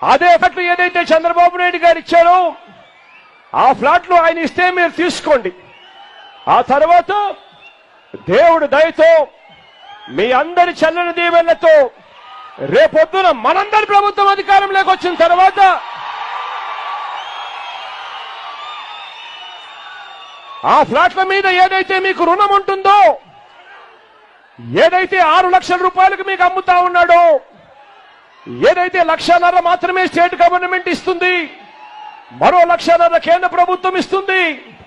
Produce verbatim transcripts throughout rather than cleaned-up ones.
అదే ఫ్లాట్లు ఏదైతే చంద్రబాబు నాయుడు గారు ఇచ్చారో ఆ ఫ్లాట్లు ఆయన ఇస్తే మీరు తీసుకోండి. ఆ తర్వాత దేవుడు దయతో మీ అందరి చల్లని దీవెనలతో రేపొద్దున మనందరి ప్రభుత్వం అధికారంలోకి వచ్చిన తర్వాత ఆ ఫ్లాట్ల మీద ఏదైతే మీకు రుణం ఉంటుందో, ఏదైతే ఆరు లక్షల రూపాయలకు మీకు అమ్ముతా ఉన్నాడో, ఏదైతే లక్షన్నర మాత్రమే స్టేట్ గవర్నమెంట్ ఇస్తుంది, మరో లక్షన్నర కేంద్ర ప్రభుత్వం ఇస్తుంది,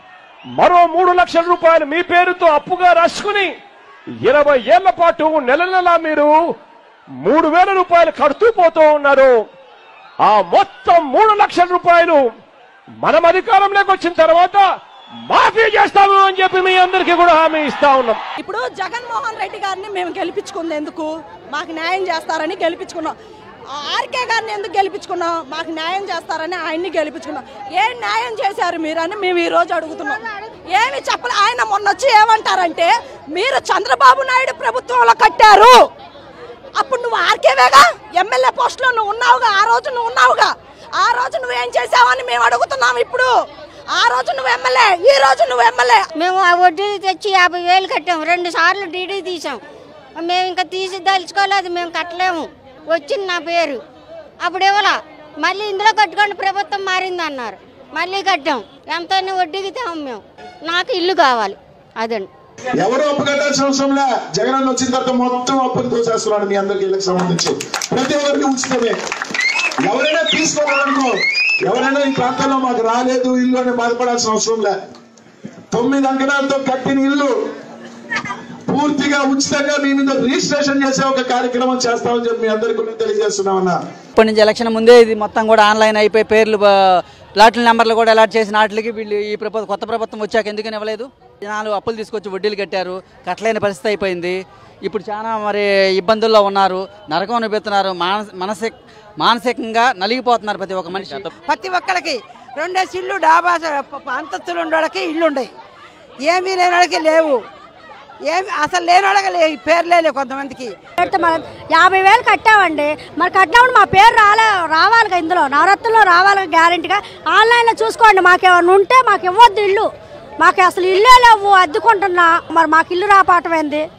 మరో మూడు లక్షల రూపాయలు మీ పేరుతో అప్పుగా రాసుకుని ఇరవై ఏళ్ల పాటు నెల నెలా మీరు మూడు వేల రూపాయలు కడుతూ పోతూ ఉన్నారు. ఆ మొత్తం మూడు లక్షల రూపాయలు మనం అధికారంలోకి వచ్చిన తర్వాత మాఫీ చేస్తాము అని చెప్పి మీ అందరికీ కూడా హామీ ఇస్తా ఉన్నాం. ఇప్పుడు జగన్మోహన్ రెడ్డి గారిని మేము గెలిపించుకుంది ఎందుకు? మాకు న్యాయం చేస్తారని గెలిపించుకున్నాం. ఆర్కే గారిని ఎందుకు గెలిపించుకున్నాం? మాకు న్యాయం చేస్తారని ఆయన్ని గెలిపించుకున్నాం. ఏం న్యాయం చేశారు మీరు అని మేము ఈ రోజు అడుగుతున్నాం. ఏమి చెప్పలే. ఆయన మొన్న వచ్చి ఏమంటారంటే, మీరు చంద్రబాబు నాయుడు ప్రభుత్వంలో కట్టారు, అప్పుడు నువ్వు ఆర్కేవేగా, ఎమ్మెల్యే పోస్టులో నువ్వు ఉన్నావుగా, ఆ రోజు నువ్వు ఉన్నావుగా, ఆ రోజు నువ్వేం చేసావని మేము అడుగుతున్నాం. ఇప్పుడు ఆ రోజు నువ్వు ఎమ్మెల్యే, ఈ రోజు నువ్వు ఎమ్మెల్యే. మేము ఆ వడ్డీ తెచ్చి యాభై వేలు కట్టాము, రెండు సార్లు డీడీ తీసాం. మేము ఇంకా తీసి దలుచుకోలేదు, మేము కట్టలేము, వచ్చింది నా పేరు. అప్పుడు ఇవ్వాల, మళ్ళీ ఇందులో కట్టుకోండి ప్రభుత్వం మారింది అన్నారు, మళ్ళీ కట్టాం. ఎంత వడ్డీకి తేము మేము. నాకు ఇల్లు కావాలి, అదండి. ఎవరు అప్పు కట్టాల్సిన అవసరంలా, జగన్ వచ్చిన తర్వాత మొత్తం అప్పులు తోసేస్తున్నాడు మీ అందరికి. ఇళ్ళకి సంబంధించి ప్రతి ఒక్కరికి ఉచితమే. ఎవరైనా తీసుకోవాలనుకో, ఎవరైనా ఈ ప్రాంతంలో మాకు రాలేదు ఇల్లు అని బాధపడాల్సిన అవసరం లే. తొమ్మిది అంకణాలతో కట్టిన ఇల్లు పూర్తిగా ఉచితంగా మీ మీద రిజిస్ట్రేషన్ చేసే ఒక కార్యక్రమం చేస్తామని చెప్పి మీ అందరికీ తెలియజేస్తున్నామన్నా. ఇప్పటి నుంచి ఎలక్షన్ ముందే ఇది మొత్తం కూడా ఆన్లైన్ అయిపోయి పేర్లు ప్లాట్ల నెంబర్లు కూడా అలాట్ చేసిన వాటికి వీళ్ళు ఈ ప్రభుత్వం కొత్త ప్రభుత్వం వచ్చాక ఎందుకని ఇవ్వలేదు? జనాలు అప్పులు తీసుకొచ్చి వడ్డీలు కట్టారు, కట్టలేని పరిస్థితి అయిపోయింది. ఇప్పుడు చాలా మరి ఇబ్బందుల్లో ఉన్నారు, నరకం అనిపిస్తున్నారు, మానసి మానసిక మానసికంగా నలిగిపోతున్నారు ప్రతి ఒక్క మనిషి. ప్రతి ఒక్కరికి రెండేసి ఇల్లు డాబా అంతస్తులు ఉండేవాళ్ళకి ఇల్లు ఉన్నాయి, ఏమీ లేని వాళ్ళకి లేవు, ఏమి అసలు లేని వాళ్ళకి లేవు, పేర్లే లేవు కొంతమందికి. యాభై వేలు కట్టామండి, మరి కట్టినప్పుడు మా పేరు రాలే రావాలిగా, ఇందులో నవరత్నంలో రావాలిగా గ్యారెంటీగా. ఆన్లైన్లో చూసుకోండి, మాకేమన్నా ఉంటే మాకు ఇవ్వద్దు ఇల్లు, మాకు అసలు ఇల్లే లేవు, అద్దుకుంటున్నా, మరి మాకు ఇల్లు రాపాటమైంది.